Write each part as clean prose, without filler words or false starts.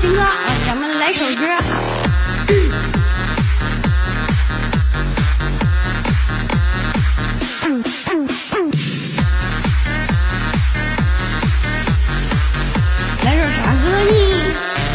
情歌，咱们来首歌。来首啥歌呢？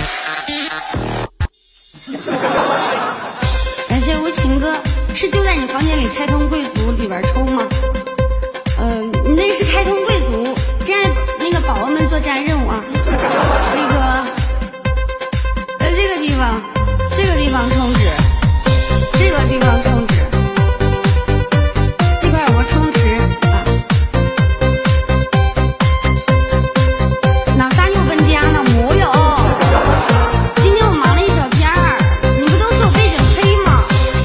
感谢无情歌，是就在你房间里开通贵族里边抽吗？你那是开通贵族，这样那个宝宝们做战任务啊。那个，这个地方充值，这个地方充值，这块有个充值啊。哪啥又搬家呢？没有，今天我忙了一小天儿，你不都说我背景黑吗？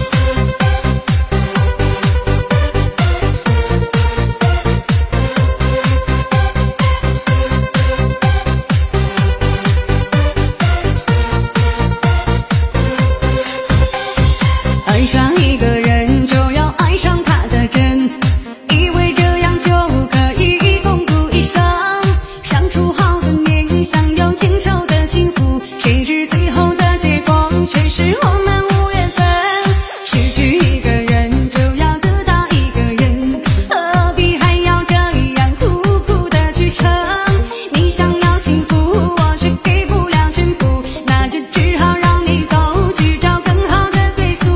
爱上一个人就要爱上他的真，以为这样就可以共度一生，相处好多年，想要牵手的幸福，谁知最后的结果却是我们无缘分。失去一个人就要得到一个人，何必还要这样苦苦的去撑？你想要幸福，我却给不了全部，那就只好让你走，去找更好的归宿。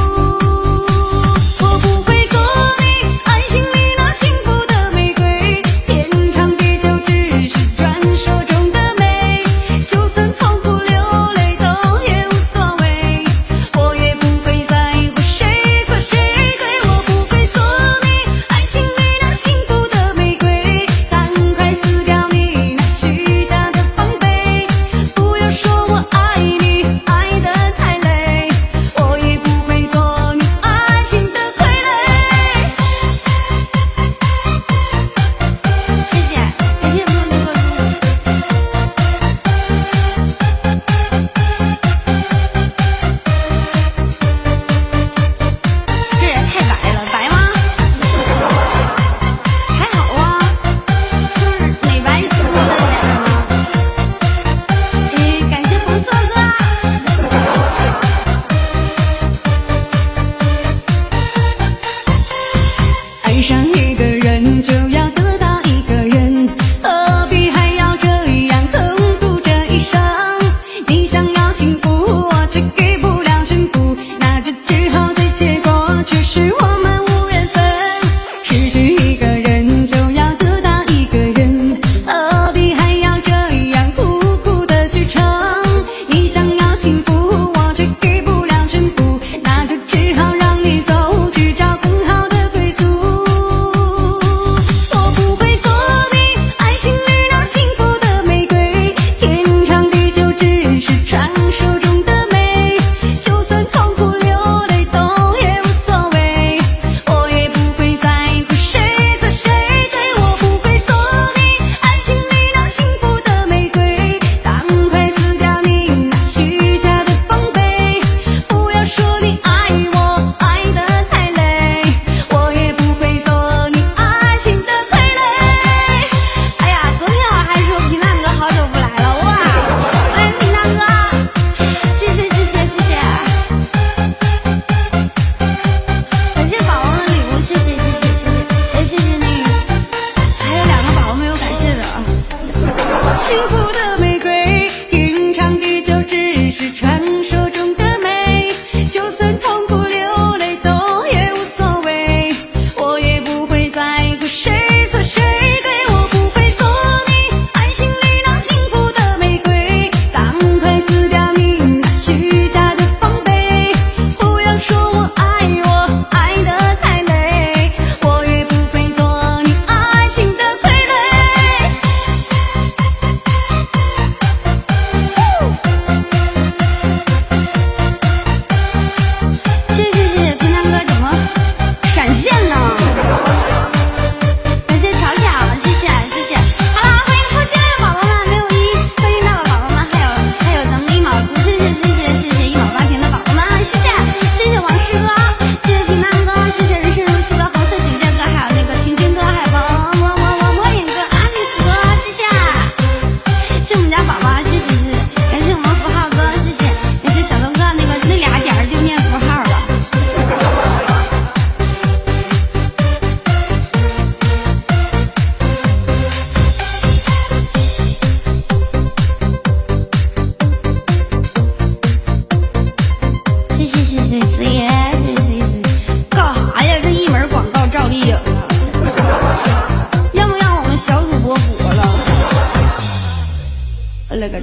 我不会做你爱情里那幸福的玫瑰，天长地久只是传说中的美，就算痛苦流泪都也无所谓，我也不会在乎谁错谁对。我不会做你爱情里那幸福的玫瑰，赶快撕掉你那虚假的防备，不要说我爱你爱得太累，我也不会做你爱情的傀儡。 谢谢，感谢朋友的关注。这也太白了，白吗？还好啊，就是美白多了点儿吗？感谢红色哥。 爱上一个人就要得到一个人，何必还要这样共度这一生？你想要幸福，我却给不了全部，那就只好对结果却是我们无缘分。失去一个人就要得到一个人，何必还要这样苦苦的去撑？你想要幸福，我却给不了全部，那就只好让你走，去找更好的归宿。我不会做你爱情里那幸福的玫瑰，天长地久只是传说中的美，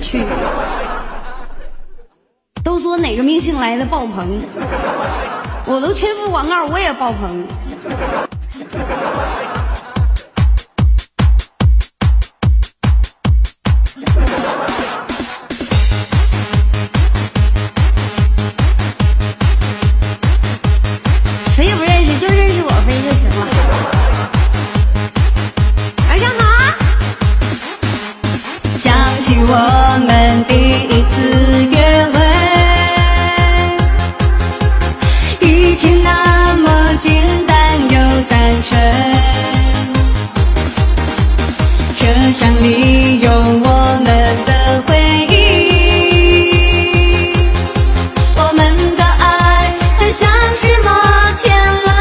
去。都说哪个明星来的爆棚，我都全副广告，我也爆棚。谁也不认识，就认识我飞就行了。晚上好。 想起我们第一次约会，一切那么简单又单纯，车厢里有我们的回忆，我们的爱就像是摩天轮，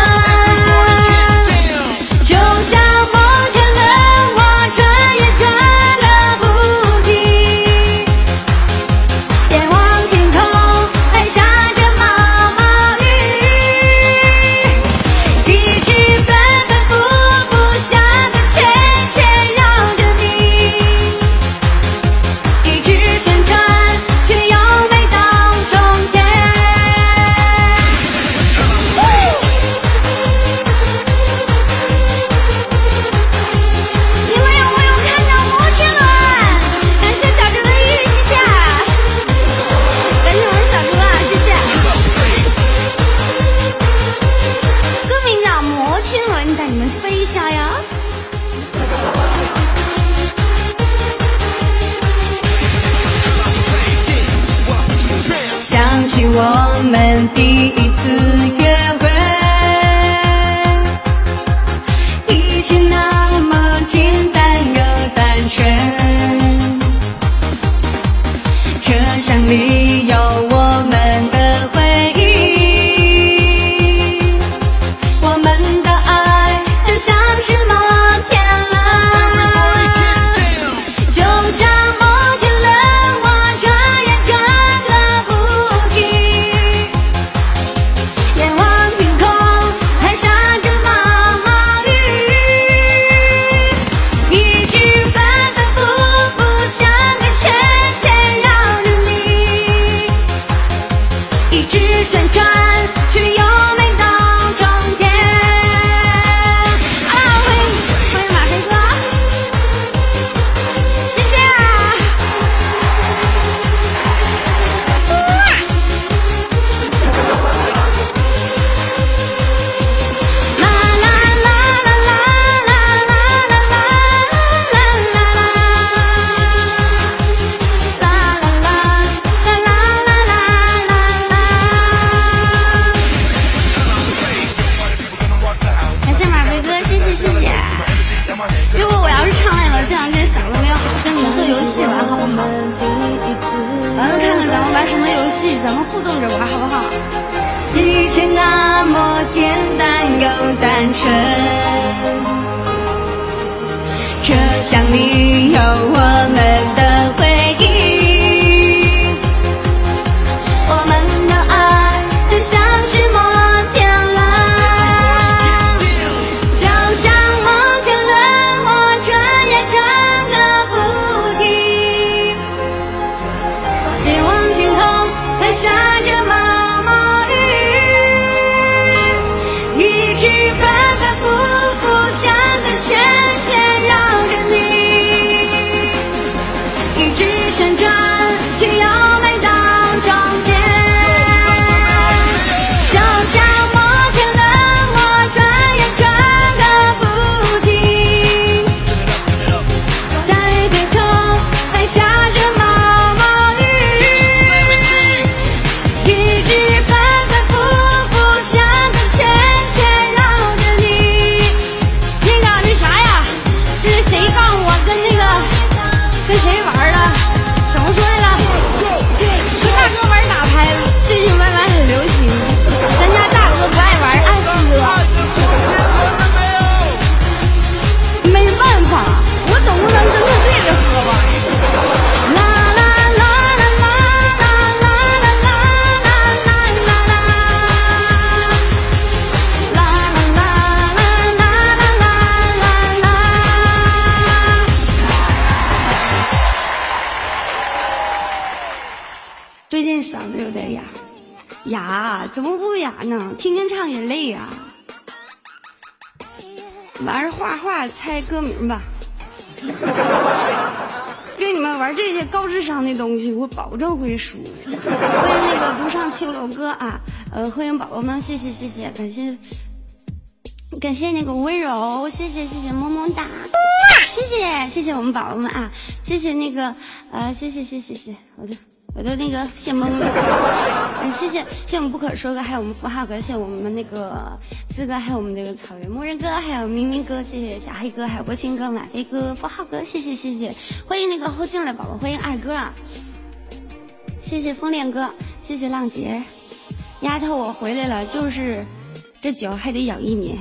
就像摩天轮，我转也转个不停，眼望天空还下着毛毛雨，一直反反复复像个圈圈绕着你，一直旋转却又没到终点。你们有没有看到摩天轮？感谢小猪的玉，谢谢。感谢我们小猪啊，谢谢。 歌名叫《摩天轮》，带你们飞一下呀。 想起我们第一次约会，一切那么简单又单纯，车厢里有我们的回忆，我们的爱就像是摩天轮，就像摩天轮，我转也转个不停，眼望天空还下着毛毛雨，一直反反复复像个圈圈绕着你，一直旋转却又没到终点。啊，欢迎马飞哥，谢谢啊！啦啦啦啦啦啦啦啦啦啦啦感谢马飞哥，谢谢谢谢。如果我要是唱累了，这两天嗓子没有好，跟你们做游戏玩好不好？完了看看咱们玩什么游戏，咱们互动着玩好不好？ 一切那么简单又单纯，车厢里有我们的回忆，我们的爱就像是摩天轮，就像摩天轮，我转也转个不停，眼望天空还下着毛毛雨，一直反反复复像个圈圈绕着你，一直旋转却又没到终点，就像摩天轮，我转也转个不停，在天空还下着毛毛雨，一直近嗓子有点哑。哑怎么不哑呢？天天唱也累呀。玩画画猜歌名吧。跟你们玩这些高智商的东西，我保证会输。欢迎那个不上秋楼哥啊，欢迎宝宝们，谢谢谢谢，感谢那个温柔，谢谢谢谢么么哒，谢谢谢谢我们宝宝们啊，谢谢那个谢谢，我都那个羡懵了，谢谢我们不可说哥，还有我们符号哥，谢谢我们那个四哥，还有我们这个草原牧人哥，还有明明哥，谢谢小黑哥，还有国庆哥、马飞哥、符号哥，谢谢，欢迎那个后进来宝宝，欢迎二哥啊，谢谢风恋哥，谢谢浪姐，丫头我回来了，就是这脚还得养1年，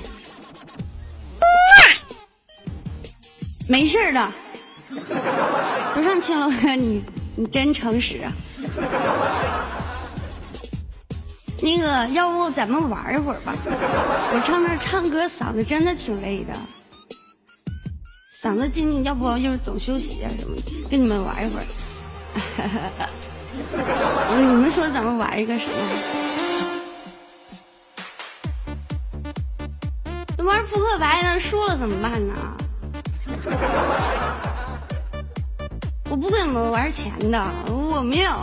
没事的，不上青楼哥你真诚实啊！那个，要不咱们玩一会儿吧？我唱歌嗓子真的挺累的，嗓子今天要不就是总休息啊什么的，跟你们玩一会儿。你们说咱们玩一个什么？玩扑克牌呢，输了怎么办呢？我不跟你们玩钱的，我没有。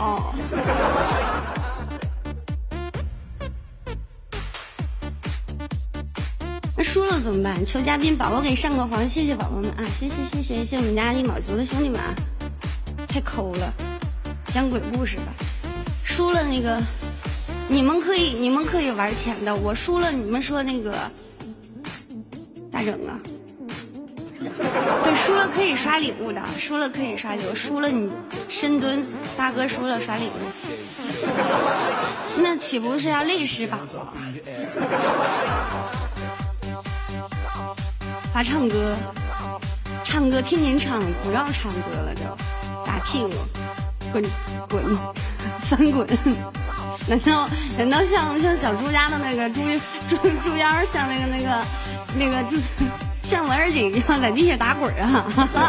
那输了怎么办？求嘉宾宝宝给上个黄，谢谢宝宝们啊！谢谢我们家立马族的兄弟们啊！太抠了，讲鬼故事吧。输了那个，你们可以玩钱的，我输了，你们说那个咋整啊？对，输了可以刷礼物的，输了可以刷礼物，输了你深蹲，大哥输了刷礼物，那岂不是要累死宝宝？罚唱歌，天天唱，不让唱歌了就打屁股，滚，翻滚。难道像小猪家的那个猪腰，像那个猪？像文儿姐一样在地下打滚啊，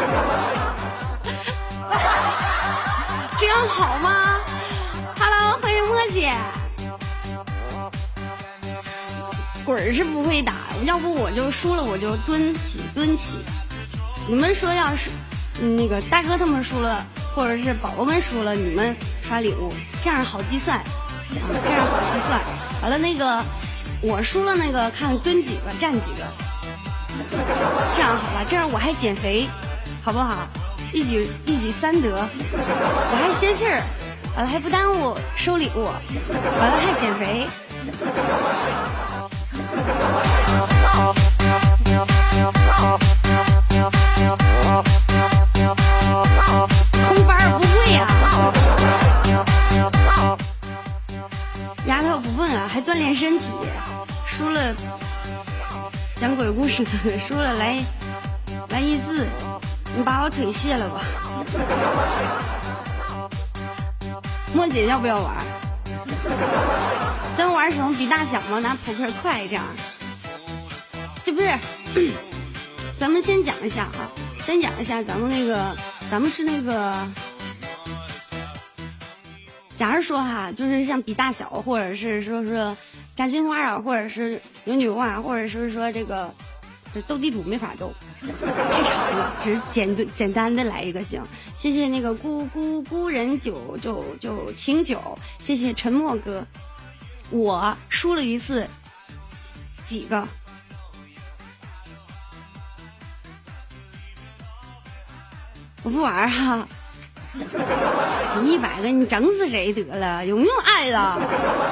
这样好吗 ？Hello， 欢迎莫姐。滚是不会打，要不我就输了，我就蹲起。你们说要是那个大哥他们输了，或者是宝宝们输了，你们刷礼物，这样好计算。完了那个我输了，那个看蹲几个，站几个。这样好吧，这样我还减肥，好不好？一举三得，我还歇气儿，完了还不耽误收礼物，完了还减肥。空班不会呀，丫头不笨啊，还锻炼身体，输了。讲鬼故事的输了来一字，你把我腿卸了吧。莫姐要不要玩？咱玩什么比大小吗？拿扑克快这样。这不是，咱们先讲一下啊，咱们是那个，假如说哈，就是像比大小，或者是说炸金花啊，或者是扭扭啊，或者是说这斗地主没法斗，太长了，只是简单的来一个行。谢谢那个孤人9清酒，谢谢沉默哥。我输了一次，几个？我不玩哈。100个你整死谁得了？有没有爱了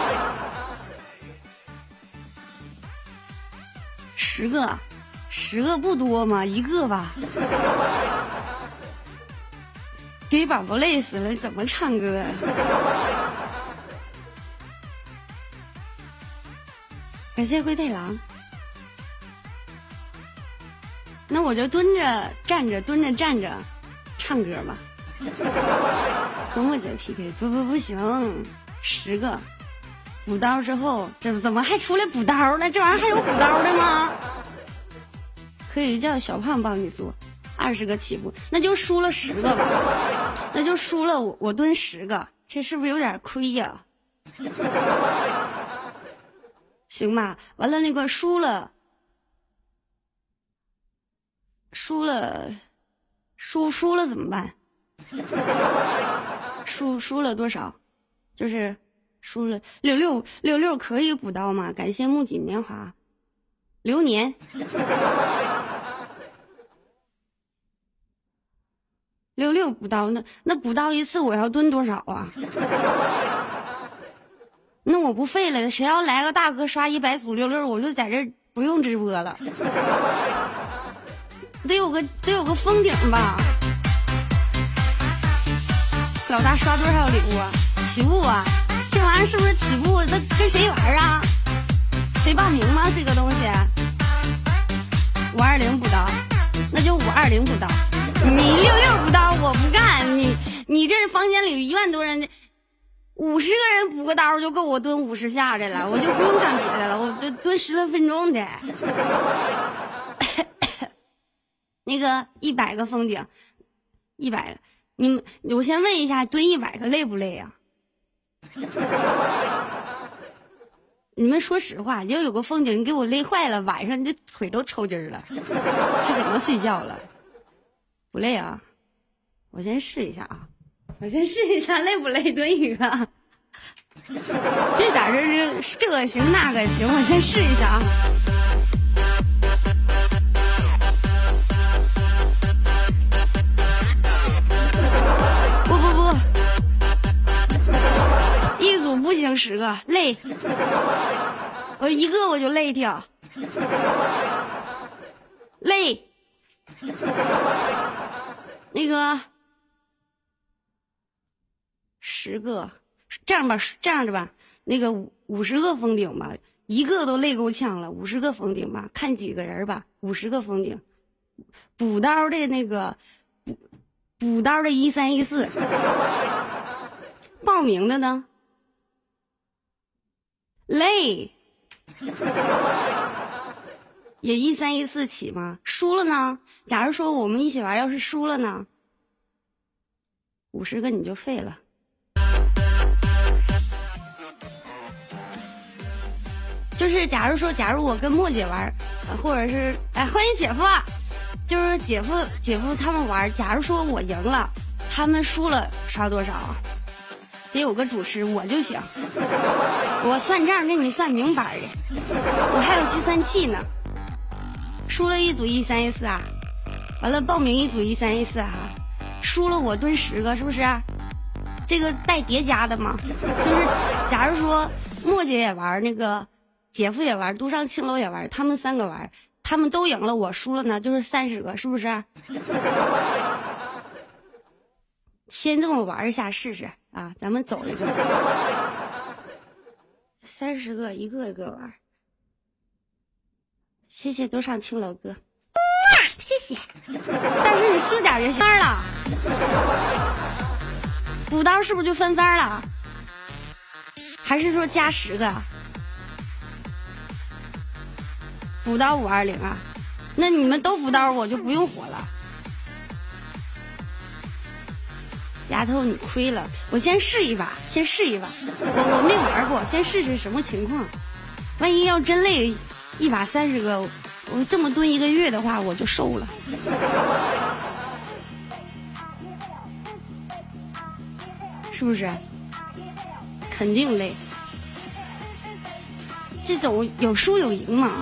？10个不多吗？1个吧。给宝宝累死了，怎么唱歌？感谢灰太狼。那我就蹲着站着蹲着站着唱歌吧。跟莫姐 PK 不行，10个补刀之后，这怎么还出来补刀呢？这玩意儿还有补刀的吗？可以叫小胖帮你做，20个起步，那就输了10个吧，那就输了我蹲10个， 这是不是有点亏呀？行吧，完了那个输了怎么办？输了多少？就是输了66可以补刀吗？感谢木槿年华，流年。66补刀，那补刀一次我要蹲多少啊？那我不废了，谁要来个大哥刷100组66，我就在这不用直播了。得有个封顶吧。老大刷多少礼物啊？起步啊？这玩意儿是不是起步？那跟谁玩啊？谁报名吗？这个东西520补刀，那就520补刀。你66补刀我不干，你这房间里1万多人，50个人补个刀就够我蹲50下的了，我就不用干别的了，我蹲10来分钟的。那个100个封顶，100个，我先问一下，蹲100个累不累呀？你们说实话，要有个封顶，你给我累坏了，晚上你这腿都抽筋了，还怎么睡觉了？不累啊？我先试一下啊，累不累？蹲一个，别在这个行那个行，我先试一下啊。不，一组不行10个，累。我一个我就累掉，累。那个10个，这样的吧，那个50个封顶吧，一个都累够呛了，50个封顶吧，看几个人吧，50个封顶，补刀的那个补刀的1314，报名的呢，累。也1314起吗？输了呢？假如说我们一起玩，要是输了呢？50个你就废了。就是假如我跟莫姐玩，或者是欢迎姐夫，就是姐夫他们玩，假如说我赢了，他们输了刷多少？得有个主持我就行，我算账给你算明白的，我还有计算器呢。输了一组1314啊，完了报名一组1314啊，输了我蹲10个，是不是？这个带叠加的嘛，就是假如说莫姐也玩，那个姐夫也玩，独上青楼也玩，他们3个玩，他们都赢了，我输了呢，就是30个，是不是？先这么玩一下试试啊，咱们走一个，30个一个一个玩。谢谢独上青楼哥，谢谢。但是你输点就行了，补刀是不是就分分了？还是说加10个？补刀520啊？那你们都补刀，我就不用火了。丫头，你亏了，我先试一把，我没玩过，先试试什么情况。万一要真累，一把30个，我这么蹲1个月的话，我就瘦了。是不是？肯定累。这种有输有赢嘛。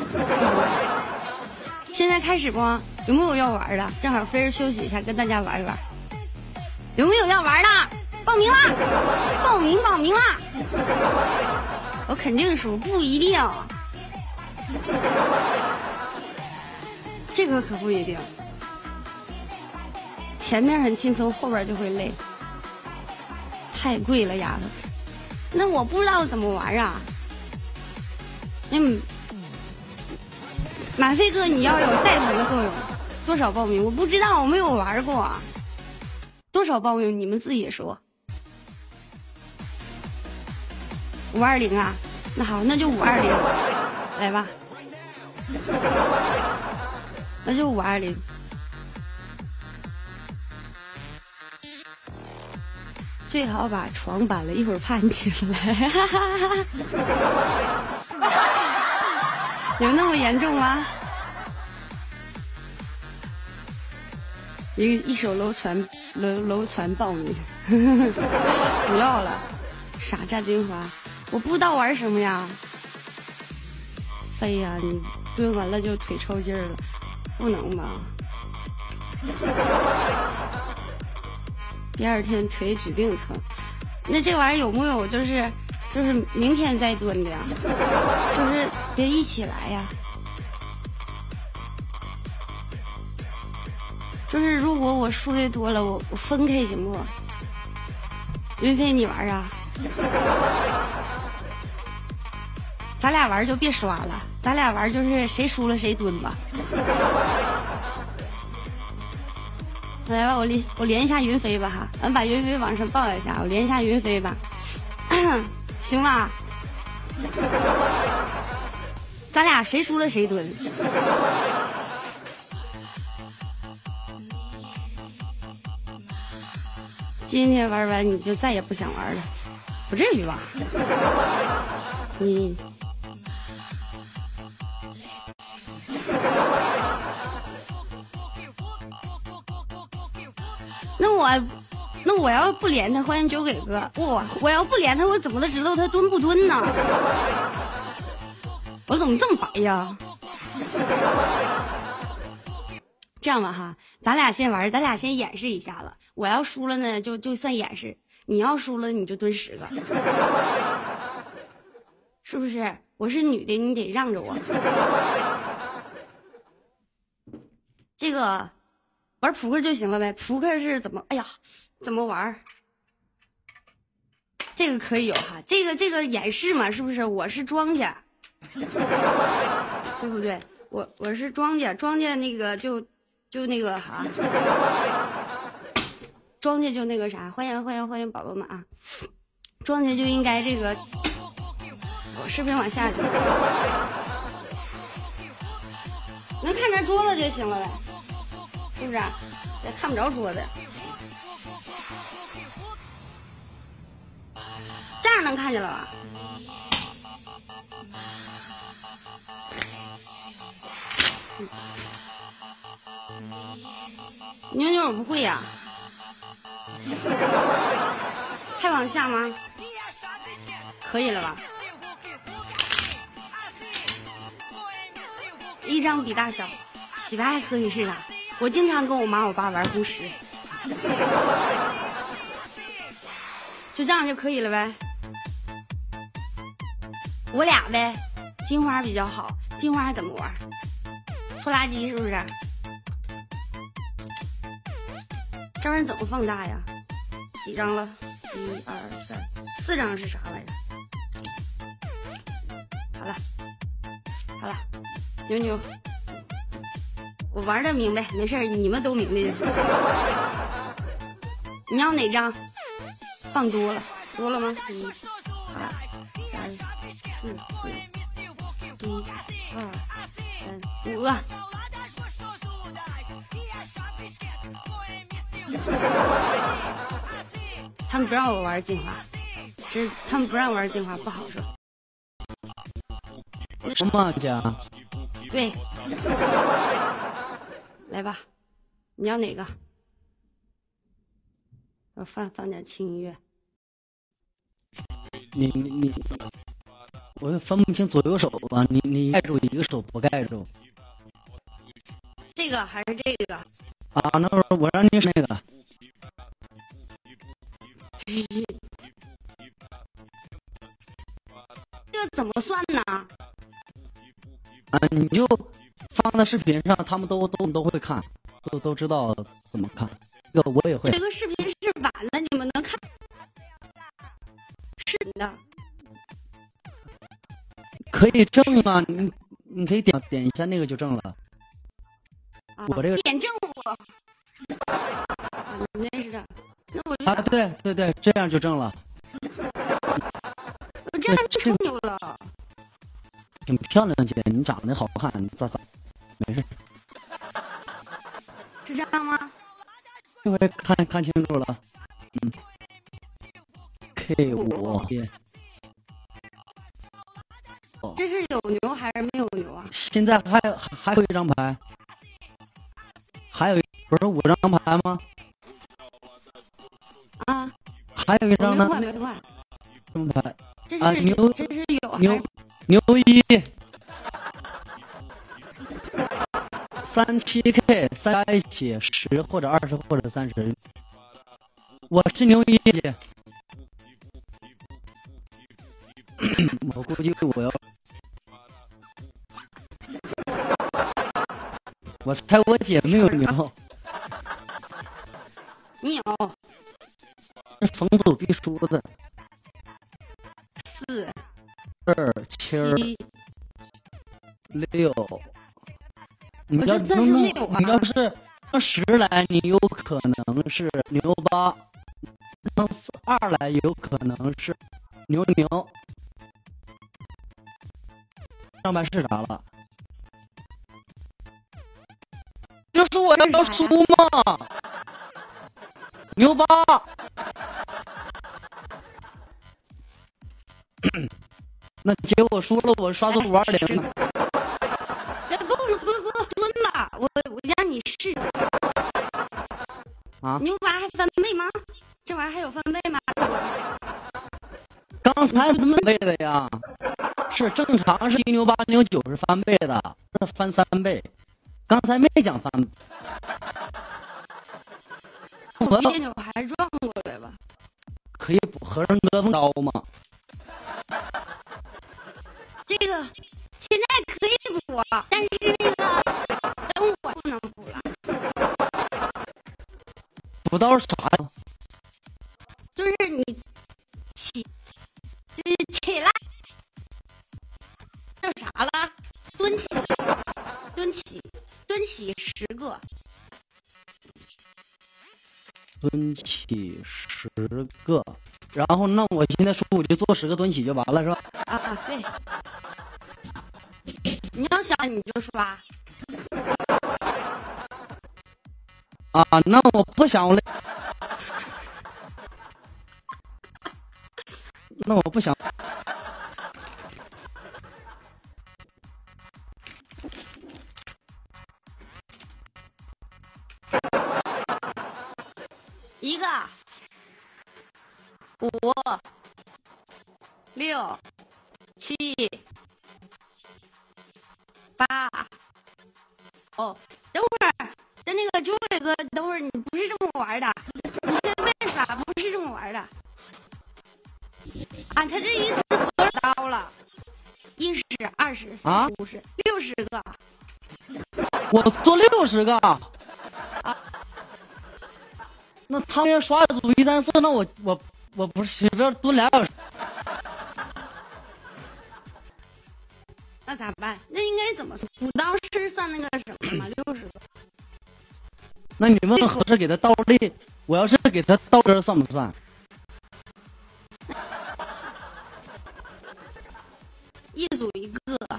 现在开始不？有没有要玩的？正好飞儿休息一下，跟大家玩一玩。有没有要玩的？报名啦！报名啦！我肯定输，不一定。这个可不一定。前面很轻松，后边就会累。太贵了，丫头。那我不知道怎么玩啊。满飞哥，你要有带头的作用。多少报名？我不知道，我没有玩过。多少报名？你们自己说。520啊，那好，那就520，来吧，那就520。 最好把床搬了，一会儿怕你起不来。有那么严重吗？一手楼船抱你，不要了，傻炸金花，我不知道玩什么呀。飞呀，你蹲完了就腿抽筋了，不能吧？第二天腿指定疼，那这玩意儿有木有就是明天再蹲的呀？就是别一起来呀。就是如果我输的多了，我分开行不？云飞你玩啊？咱俩玩就别刷了，咱俩玩就是谁输了谁蹲吧。来吧，我连一下云飞吧哈，咱把云飞往上抱一下，我连一下云飞吧，行吧？咱俩谁输了谁蹲。今天玩完你就再也不想玩了，不至于吧？那我要不连他，欢迎九给哥。我要不连他，我怎么都知道他蹲不蹲呢？我怎么这么白呀？这样吧哈，咱俩先玩，咱俩先演示一下子。我要输了呢，就算演示；你要输了，你就蹲10个，是不是？我是女的，你得让着我。这个玩扑克就行了呗。扑克是怎么？哎呀，怎么玩？这个可以有哈，这个演示嘛，是不是？我是庄家，对不对？我是庄家，庄家那个就那个哈，庄家就那个啥，欢迎宝宝们啊！庄家就应该这个，我视频往下去，能看着桌子就行了呗，是不是？也看不着桌子，这样能看见了吧？妞妞我不会呀，还往下吗？可以了吧？一张笔大小，洗白还可以是啥？我经常跟我妈我爸玩红石，就这样就可以了呗。我俩呗，金花比较好，金花怎么玩？拖拉机是不是？这玩意儿怎么放大呀？几张了？1、2、3、4张是啥玩意儿？好了，妞妞，我玩的明白，没事，你们都明白就行。你要哪张？放多了吗？1、2、3、4、5，1、2、3、5个。他们不让我玩进化，他们不让玩进化，不好说。 什么家？ 对，来吧，你要哪个？我放点轻音乐。 你，我也分不清左右手吧？你盖住一个手不盖住。 这个还是这个？ 啊，那我让你是那个。 这个怎么算呢？ 啊，你就放在视频上，他们都会看，都知道怎么看。这个我也会。 这个视频是晚了，你们能看是的。 可以正啊，你可以点一下那个就正了。 啊、 我这个点正我。你认识的？那我就啊，对，这样就正了。 我这样就吹牛了。 挺漂亮姐，你长得好看，咋？没事。 是这样吗？ 这回看清楚了， 这是有牛还是没有牛啊？ 现在还有一张牌，不是5张牌吗？ 啊， 还有一张呢？ 没换。 什么牌？ 这是牛， 这是有牛一37K 3加一起10或者20或者30，我是牛一姐。我估计我猜我姐没有牛。 你有？ 是逢赌必输的。 4、 2、7、6。你要是让10来，你有可能是牛8；让2来，有可能是牛。上牌是啥了？就是我要输吗？牛8。那结果输了，我刷到520了。 不蹲吧，我让你试。 啊？ 牛8还翻倍吗？这玩意儿还有翻倍吗？ 刚才翻倍的呀，是正常是牛8、牛9是翻倍的，这翻3倍。刚才没讲翻。 我别扭还转过来吧。 可以补和尚哥刀吗？ 这个现在可以补，但是那个等我不能补了。 补刀是啥呀？ 就是你起来，叫啥了？蹲起10个。 蹲起10个，然后那我现在输我就做10个蹲起就完了是吧？ 啊，对。你要想你就刷。 啊，那我不想了。那我不想。 1个5、6、7、8。哦，等会儿，等那个九尾哥，等会儿你不是这么玩的，你先别耍，不是这么玩的。啊，他这一次多少刀了？10、20、30、50、60个。 我做60个。啊。那他们要刷组1、3、4，那我不是随便蹲2小时。 那咋办？那应该怎么算？补刀是算那个什么吗？60个。 那你问合适给他倒立，我要是给他倒根算不算？ 一组1个。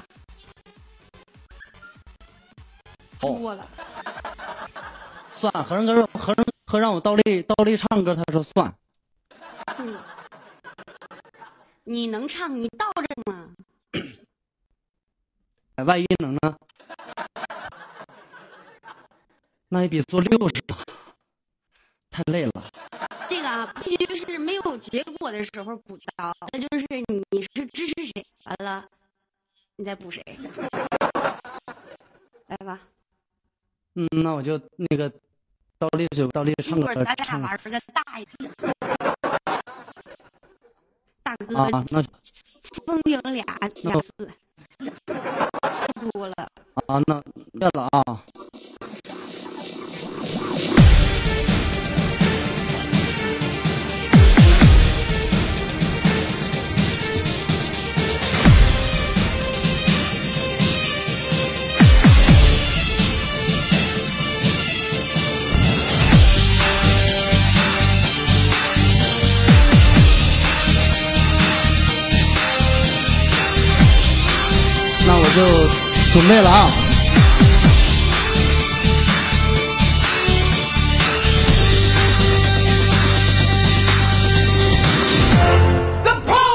多了。 算，和尚让我倒立唱歌，他说算。 你能唱，你倒着吗？ 万一能呢？那也比做60吧，太累了。 这个啊，必须是没有结果的时候补刀，那就是你是支持谁，完了你再补谁。来吧。 那我就那个倒立唱歌。 一会儿咱俩玩个大一点。大哥啊，那风景俩4。多了啊，那变了啊。那我就准备了啊。The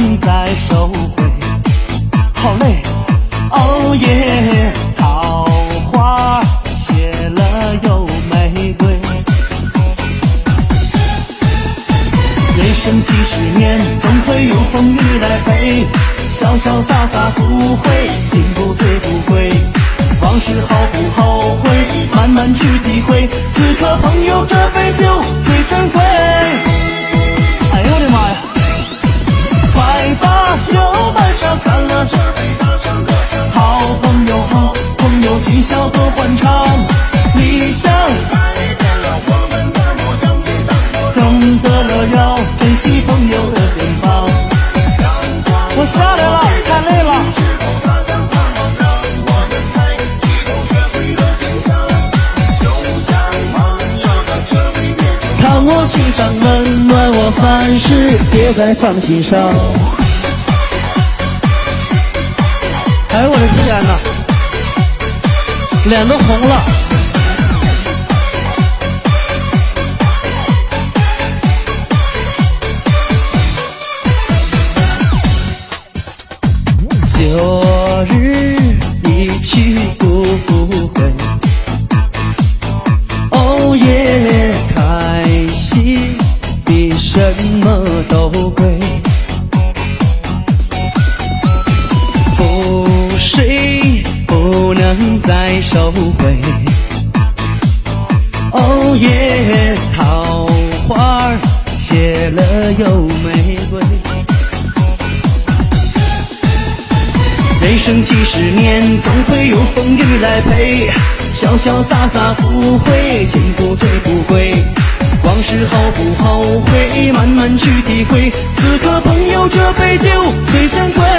能再收回。好累，哦耶，桃花谢了又玫瑰。人生几十年，总会有风雨来陪，潇潇洒洒不悔，进步最不悔。往事后不后悔，慢慢去体会，此刻朋友这杯酒最珍贵。哎呦我的妈呀！快把酒满上，干了这杯大声歌唱。好朋友好朋友，今宵多欢畅。理想改变了我们的模样，别让我懂得了要珍惜朋友的肩膀。我下来了，太累了。看我心上温暖我凡事别再放心上。 哎，我的天哪，脸都红了。 旧日一去不回，哦耶，开心比什么都贵。覆水不能再收回，哦耶，桃花谢了又玫瑰。人生几十年，总会有风雨来陪，潇潇洒洒不悔，进步最不悔。往事后不后悔，慢慢去体会，此刻朋友这杯酒最珍贵。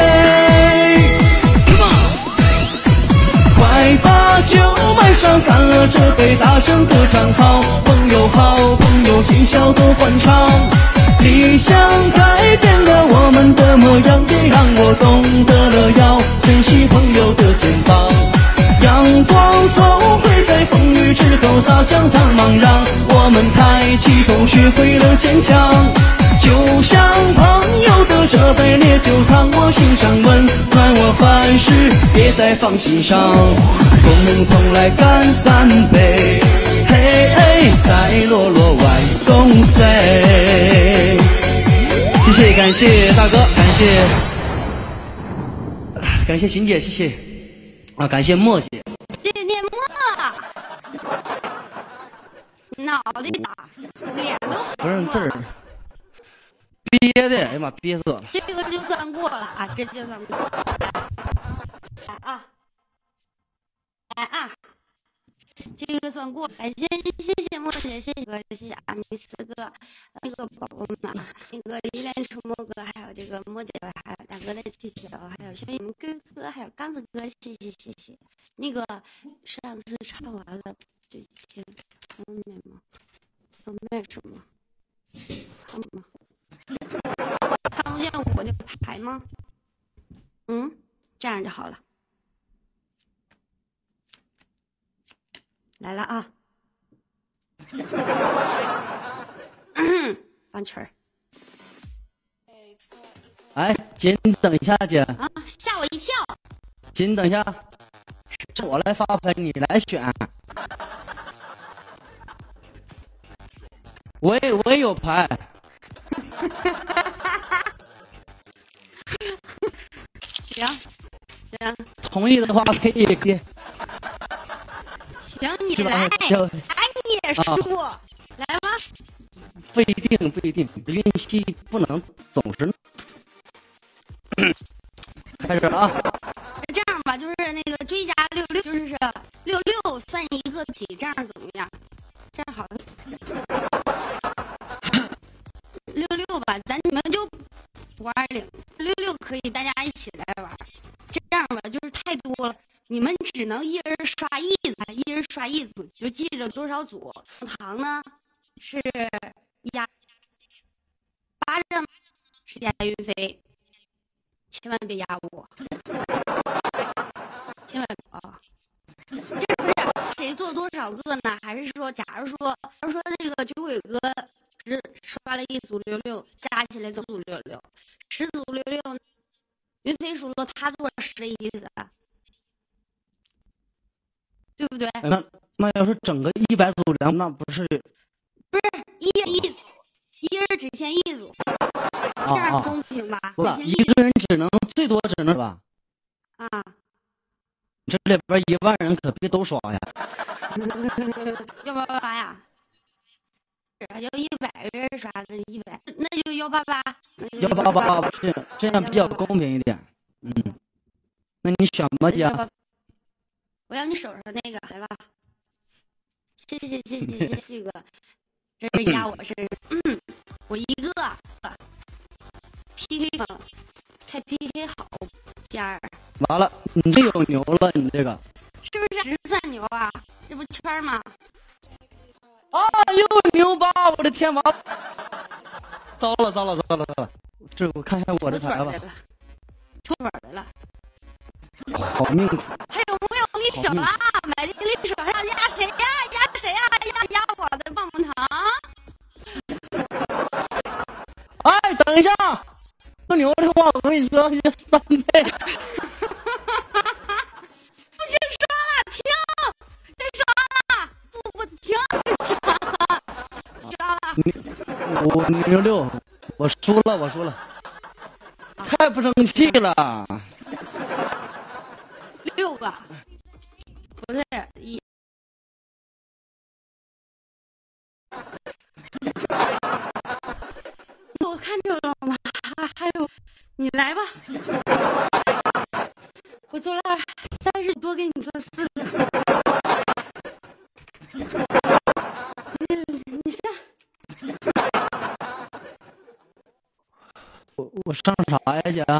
快把酒满上，干了这杯，大声歌唱。好朋友好朋友，今宵多欢畅。理想改变了我们的模样，也让我懂得了要珍惜朋友的肩膀。阳光总会在风雨之后洒向苍茫，让我们抬起头学会了坚强。就像朋友的这杯烈酒，让我心上温暖我凡事别再放心上。共同来干三杯，嘿嘿，赛罗罗外公谁？谢谢，感谢大哥，感谢秦姐，谢谢啊，感谢莫姐， 谢谢莫，脑袋大，脸都不认字儿，憋的，哎呀妈，憋死我了。 这个就算过了啊，这就算过了。来啊，来啊，这个算过。感谢莫姐，谢谢哥，谢谢阿米斯哥，那个宝宝们，那个依恋沉默哥，还有这个莫姐，还有大哥的谢谢，还有小你们哥，还有刚子哥，谢谢。那个上次唱完了，这几天方便吗？方便什么？看吗？看不见我的牌吗？这样就好了。来了啊！翻圈儿。 哎，姐，你等一下，姐。 啊！吓我一跳。 姐，你等一下，是我来发牌，你来选。我也有牌。 行， 同意的话可以。 行，你来，你也输，来吧。 不一定，运气不能总是。开始啊！ 这样吧，就是那个追加66，就是66算一个题，这样怎么样？这样好。66吧，你们就520，66可以大家一起来玩。这样吧，就是太多了，你们只能一人刷一组，就记着多少组。糖呢是压巴掌是押运费，千万别压我，千万啊！这不是谁做多少个呢？还是说，假如说这个酒鬼哥只刷了一组66，加起来总组66，10组66 岳飞输了，他做10的意思，对不对？ 那要是整个100组人，那不是一组，一人只限1组，这样公平吧？ 不是一个人最多只能是吧？ 啊， 这里边1万人可别都刷呀！ 要188呀？要100个人刷的100，那就188， 这样比较公平一点。那你选吧，姐。 我要你手上那个，来吧。谢谢哥，这是压我身上。我一个 PK 了，开 PK 好家儿。 完了，你这有牛了，你这个是不是算牛啊？这不圈吗？ 啊，又牛吧！我的天妈！糟了！这我看一下我这牌吧。 抽本来了。 好命苦。 还有没有离手啦？买的离手还要压谁呀？压谁呀？压我的棒棒糖！ 哎，等一下，这牛的话，我跟你说，3倍。 不行，刷了，停！别刷了，不停，刷了。 506，我输了，太不争气了。 6个，不是1。我看着了吗？还有，你来吧。我做了30多，给你做4个。你上。 我上啥呀，姐？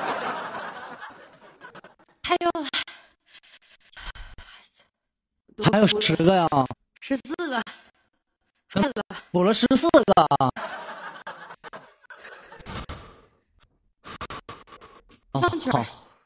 还有10个呀 ，14个 ，14个，补了14个。好。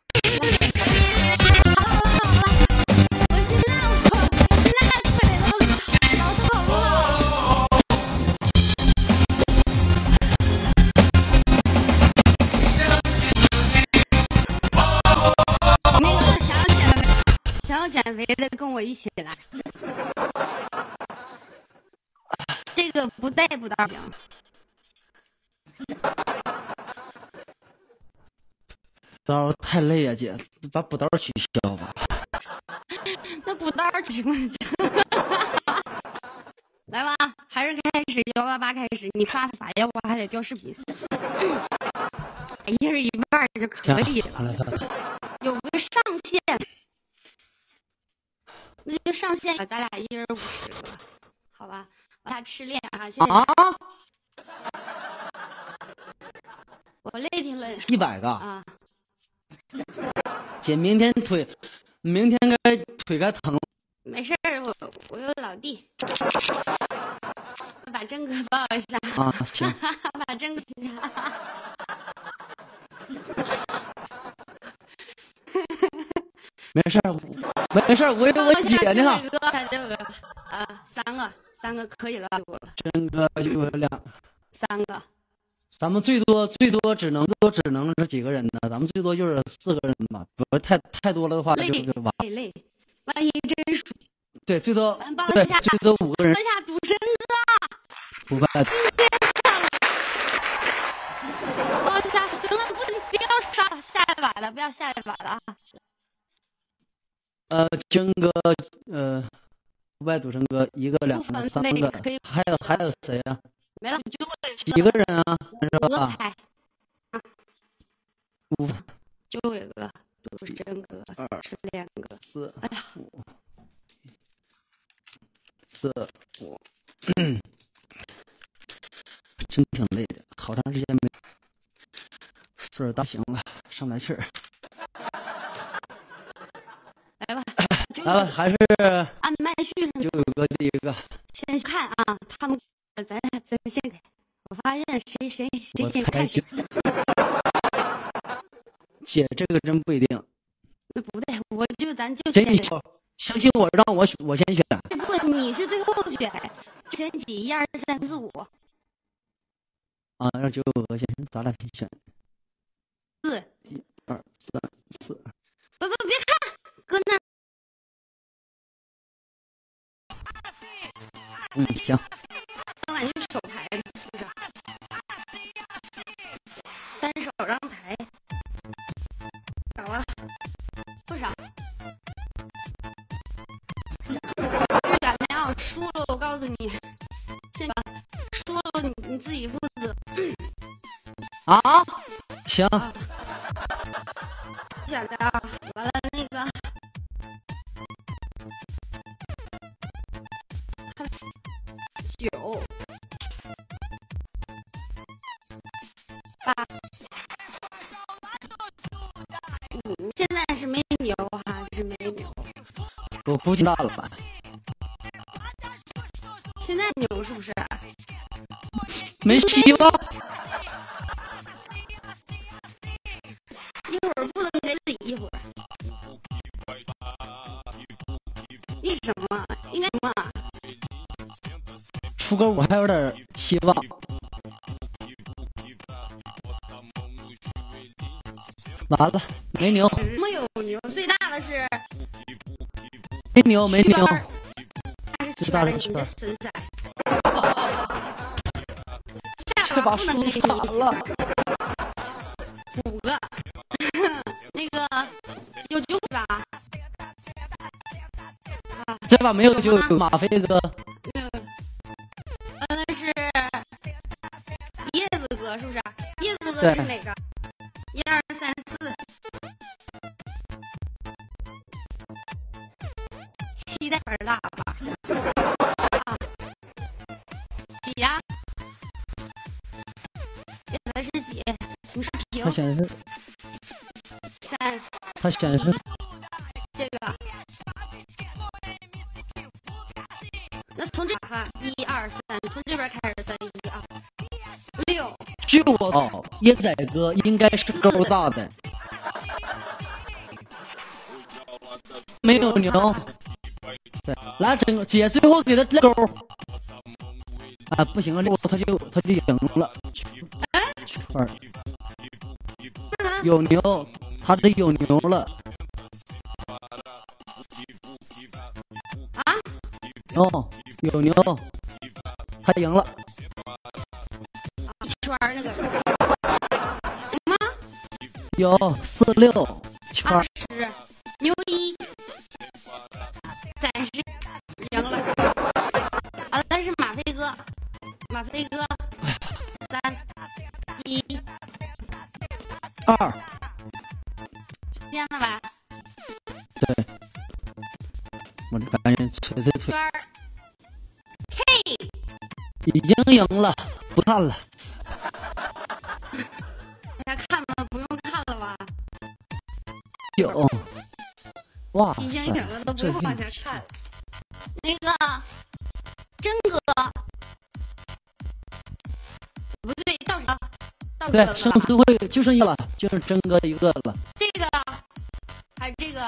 想要减肥的跟我一起来，这个不带补刀行。 刀太累呀，姐，把补刀取消吧。 那补刀行吗？来吧，还是开始188开始。你发法，要不还得调视频。一人1半就可以了。有个上限。那就上线，咱俩1人50个，好吧？我俩吃练啊！现在我累挺了 ，100个啊！ 姐，明天该腿该疼。 没事儿，我有老弟，把真哥抱一下啊！行， 把真哥一下。 没事儿，我有我姐呢。 3个可以了， 真哥就有2。 3个。 咱们最多只能是几个人呢？咱们最多就是4个人吧，不是太多了的话就完。 累，万一真输。 对，最多最多5个人。 帮一下赌神哥。 不办。 帮一下，行了，不要刷下一把的，不要下一把的啊。 真哥，外赌神哥1个、2个、3个，还有谁啊？ 没了， 几个人啊？是吧？5， 就有个赌神哥，是2个 ，4， 哎呀 ，4、5，真挺累的，好长时间没。岁数大，行了，上不来气儿。 来吧， 来了，还是按麦序就有个第1个。 先看啊，他们咱先给。我发现谁先看谁。 姐，这个真不一定。 不对，咱就姐，你相信我，让我先选。 不，你是最后选，选几？1、2、3、4、5。 啊，让9个先，咱俩先选。 4。 不，别看，搁那儿。 行。 我感觉手牌是啥？3手让牌，少啊，不少。这感觉要输了，我告诉你，这个输了你自己负责。 啊，行。 选的啊，完了那个9、8、现在是没牛哈，是没牛。 我估计大了吧？ 现在牛是不是？ 没希望。 一会儿不能给自己一会儿。为什么？应该什么？ 出个5还有点希望。完了，没牛。 没有牛，最大的是没牛，没牛。 最大的是你这损仔。 这把输惨了。 5个，那个有9个吧？ 这把没有就有马飞哥。 那是叶子哥是不是？叶子哥是哪个？1、2、3、4，期待分大吧？几呀？叶子是几？你说平？ 他显示 3。 他显示这个。那从这哈，1、2、3，从这边开始算1、2、6。 据我椰仔哥应该是勾大的，没有牛。对，来整个姐最后给他勾。啊，不行了，这他就赢了。圈有牛，他这有牛了。 啊？ 哦，有牛，他赢了。 一圈那个什么？ 有4、6圈。 20，牛1，暂时赢了。好，但是马飞哥，3、1、 2， 这样的吧？ 对，我这赶紧捶捶腿。 K 已经赢了，不看了。 大家看吧，不用看了吧？ 有，哇塞， 已经赢了，都不用往下看了。那个真哥，不对，到谁了？ 对，剩最后就剩一个了，就是真哥一个了。 这个还是这个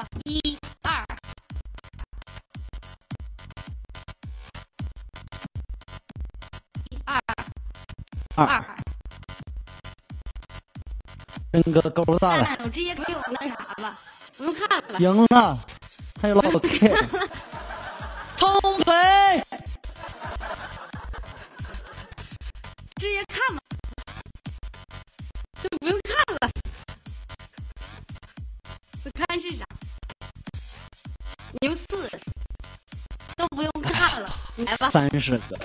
1、2。2， 真哥勾大了。 我直接没有那啥了，不用看了。 赢了，还有老 K， 通赔。 直接看吧，就不用看了。我看是啥？牛4，都不用看了，来吧。 30个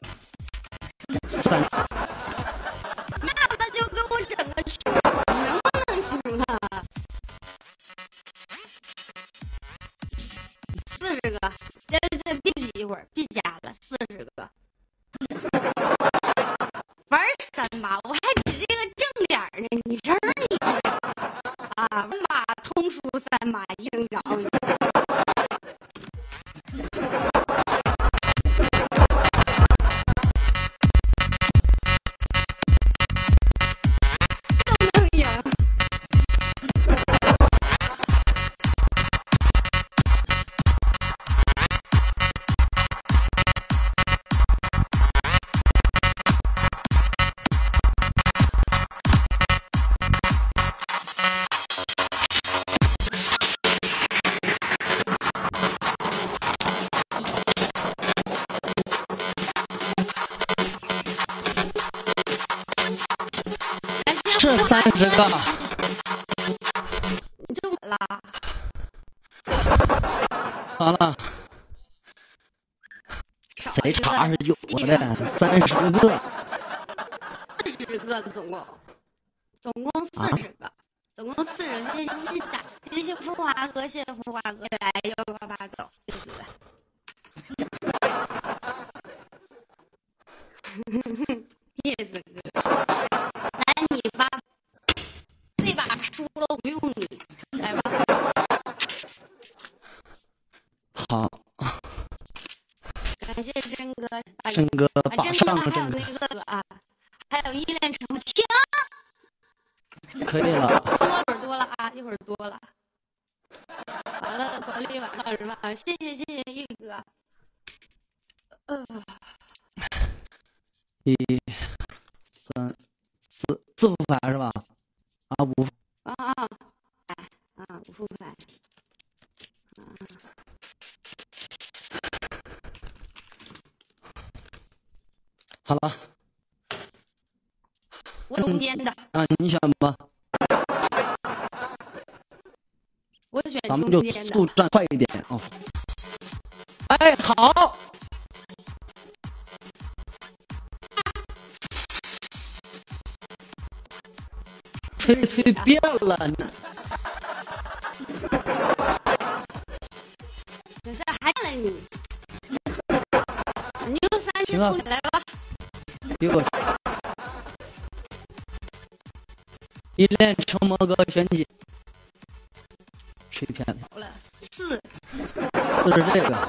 ，3。 那就给我整个去，能不能行啊？40个，再闭嘴一会儿，别加了，40个。玩3把，我还指这个正点呢，你这儿你啊，把通书3把硬找你。 30个。 你就了。 好了。谁查是有的？30个。 40个总共40个，总共40个。谢谢富华哥，谢谢富华哥来188走，意思。叶子哥，来你发，这把输了我不用你，来吧。 好。 感谢真哥， 真哥把上了， 真哥还有那个啊，还有依恋成停， 可以了。 多了啊，一会儿多了。完了，国力完了是吧？谢谢玉哥。 1、3、4副牌是吧？啊，5副。 5副牌。 好了。 我中间的。 你选吧。 我选咱们就速战快一点哦。哎，好。吹变了呢。 这还了你用3000出来吧。 给我。依恋成魔哥选几？吹偏了。 好了，4 是这个。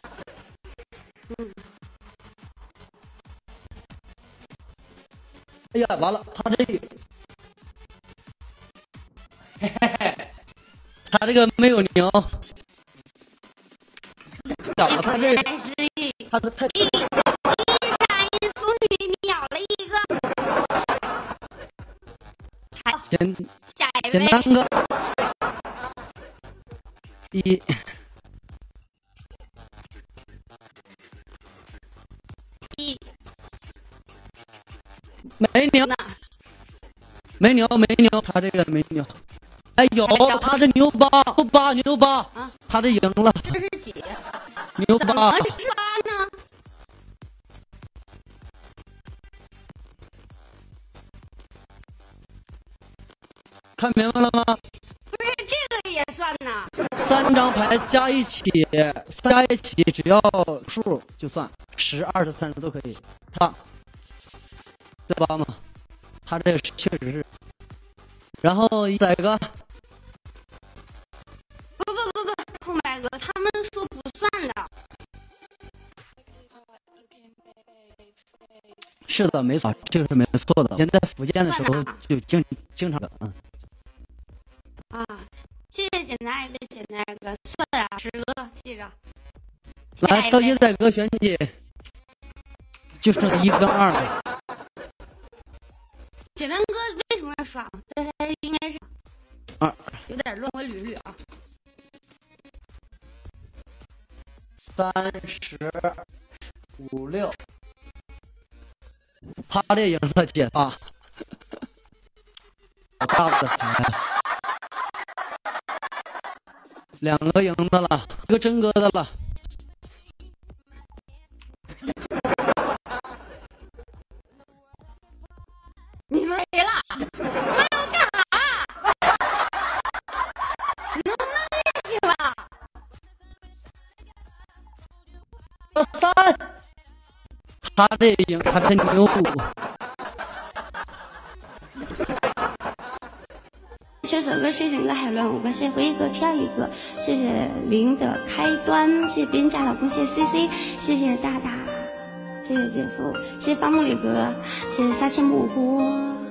哎呀，完了，他这个，他这个没有牛。咋了？他这个，他的太。 一闪一淑女秒了一个。 简单个。1。没牛，他这个没牛。哎有，他这牛8，他这赢了。 这是几？ 牛8。 怎么是8呢？ 看明白了吗？ 不是这个也算呢。 3张牌加一起，只要数就算10、20、30都可以。他对吧嘛？他这确实是。然后一仔哥。 不，空白哥，他们说不算的。 是的，没错，这个是没错的。以前在福建的时候就经常的。 谢谢简单一个，算啊，10个，记着。 来，到一仔哥选几？就剩1跟2了。 简单哥为什么要刷？这应该是 2， 有点乱，我捋捋啊。 30、5、6，他这赢了解发。大的牌，2个赢的了，1个真哥的了。 你们没了，你们要干啥？能不能一起吧 ？3，他这赢，他这牛5。 缺手哥、睡醒哥、海乱5个，谢谢回忆哥、飘一个，谢谢零的开端，谢谢别人家老公，谢谢 CC， 谢谢大大，谢谢姐夫，谢谢方木里哥，谢谢撒切木锅。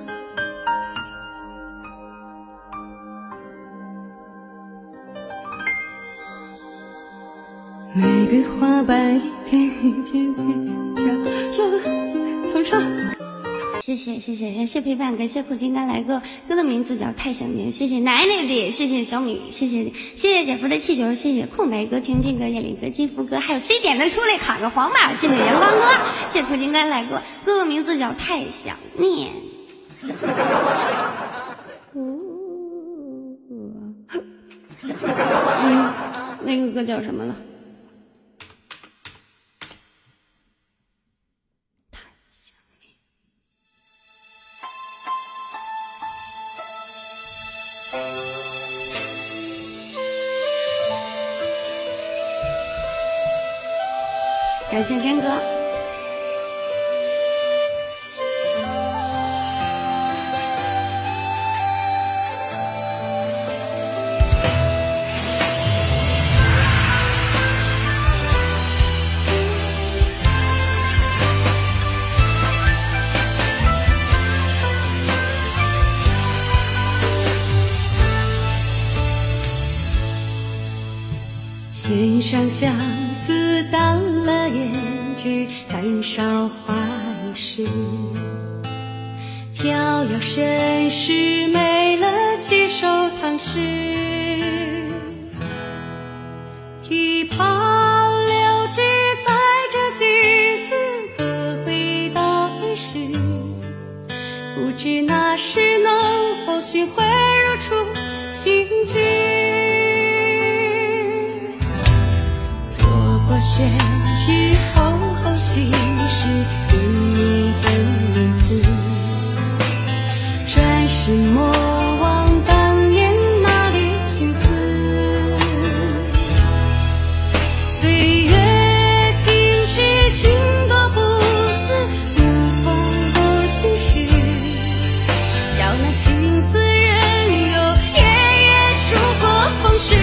玫瑰花瓣一片一片片飘落头上。谢谢陪伴，感谢苦尽甘来哥，歌的名字叫太想念，谢谢奶奶的，谢谢小米，谢谢姐夫的气球，谢谢空白哥、听君哥、叶林哥、金福哥，还有 C 点的出来卡个黄马，谢谢阳光哥，谢谢苦尽甘来哥，歌的名字叫太想念。 那个歌叫什么了？感谢真哥。 线上相思当了胭脂，看韶华一时。飘摇身世，没了几首唐诗。提泡留只在这几次歌会到一时，不知那时能否寻回如初心知。宣之厚厚心事，念你的名字。转世莫忘当年那缕情丝。岁月静止，情多不自，不放过今时。要那情字缘由，夜夜烛过风世。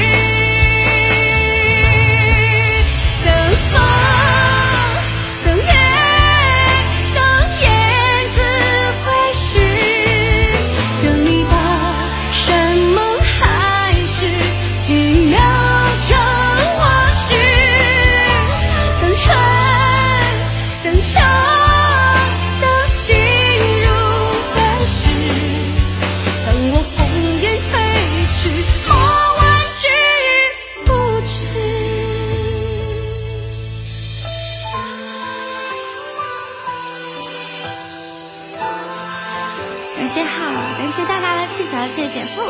感谢好，感谢大大的气球，谢谢姐夫。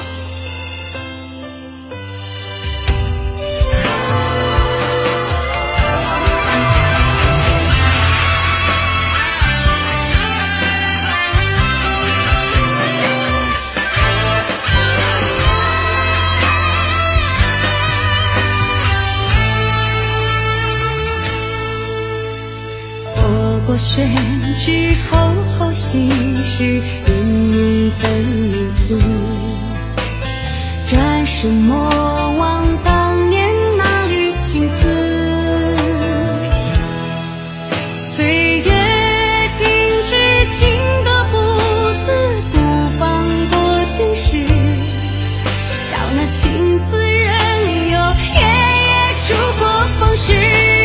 我宣之厚厚心事，念你的名字。转世莫忘当年那缕情丝。岁月静止，情多不自，不放过今时。叫那情字缘由，夜夜烛过风世。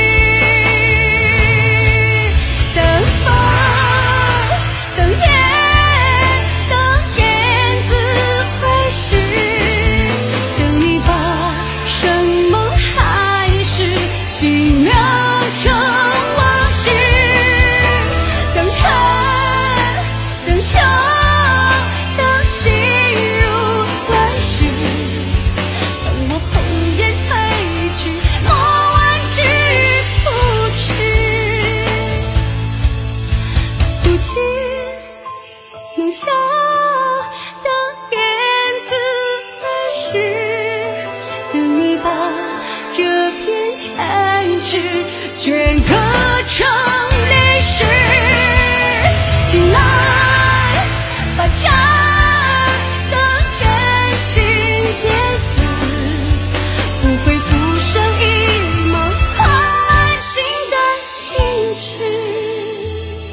镌刻成历史，听来把这的真心结死，不会浮生一梦，换来心的停止。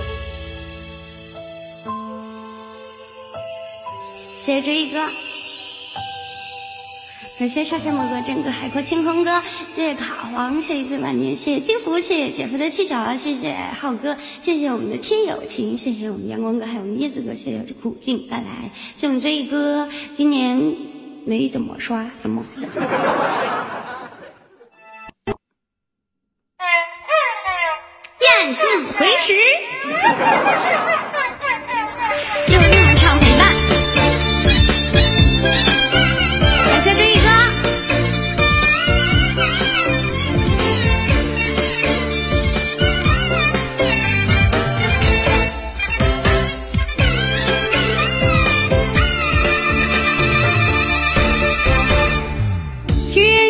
谢谢这一哥。感谢少仙魔哥、真哥、海阔天空哥，谢谢卡皇，谢谢最晚年，谢谢金福，谢谢姐夫的气球，谢谢浩哥，谢谢我们的天友情，谢谢我们阳光哥，还有我们叶子哥，谢谢苦尽带来，谢谢我们这一哥，今年没怎么刷什么。雁字回时，又一晚上陪伴。感谢这一哥。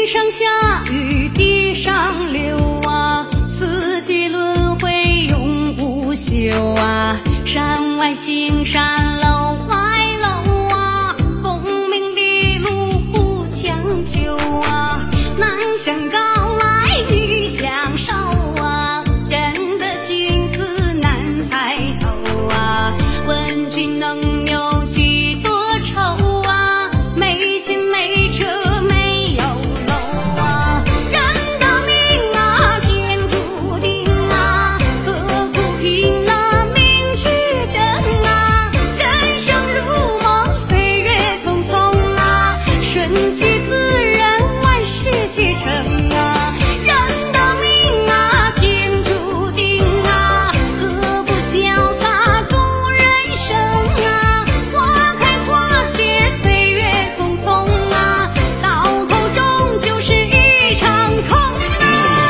天上下雨地上流啊，四季轮回永不休啊。山外青山楼外楼啊，功名利禄不强求啊。男相高来女相少啊，人的心思难猜透啊。问君能有几多愁啊？没钱没车没有楼啊。人的命啊天注定啊，刻苦拼了命去争啊。人生如梦岁月匆匆啊，顺其自然万事皆成啊。人的命啊天注定啊，何不潇洒度人生啊。花开花谢岁月匆匆啊，到头终究是一场空啊。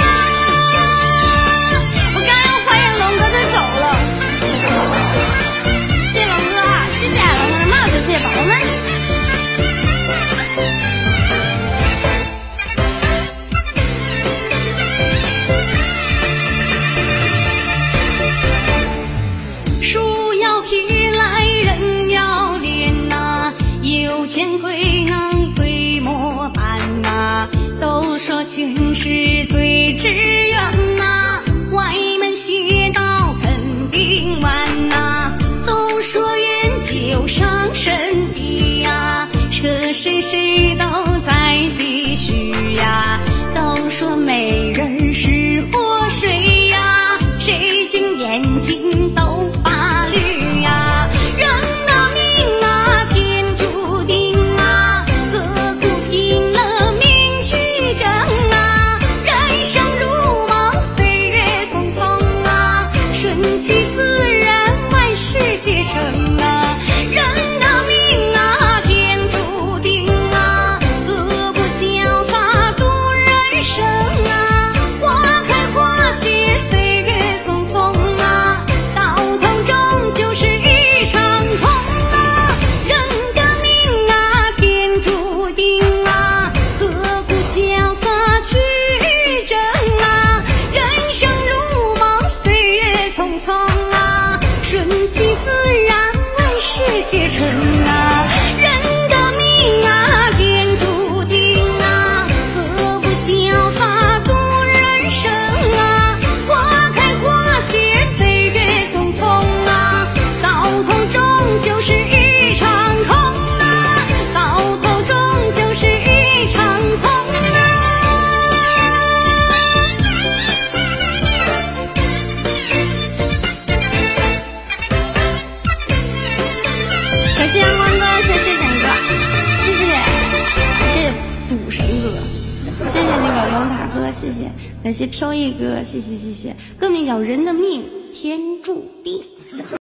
我刚要欢迎龙哥就走了，谢谢龙哥啊，谢谢龙哥的帽子，谢谢宝宝们。树要劈来人要练呐，有钱贵能推磨盘呐。都说情是最知远呐，歪门邪道肯定完呐。都说烟酒伤身体呀，车谁谁都在继续呀。都说美人是祸水呀，谁经眼睛都发绿呀。人的命啊天注定啊，刻苦拼了命去争啊。人生如梦岁月匆匆啊，顺其自然万事皆成啊。人的命啊天注定啊，何不潇洒度人生啊。花开花谢岁月匆匆啊，到头终究是一场空啊。人的命啊天注定啊，何不潇洒去争啊。人生如梦岁月匆匆啊，顺其自然万事皆成啊。人的命啊天注定啊，何不潇洒度人生啊。花开花谢岁月匆匆啊，到头终究是一场空啊。到头终究是一场空啊。感谢阳光哥，谢谢神哥，谢谢，感谢赌神哥，谢谢那个龙塔哥，谢谢，感谢飘逸哥，谢谢谢谢，歌名叫《人的命天注定》。